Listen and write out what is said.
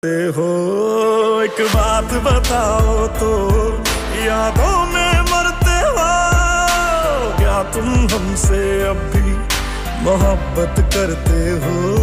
हो एक बात बताओ तो, यादों में मरते हो क्या तुम हमसे अब भी मोहब्बत करते हो?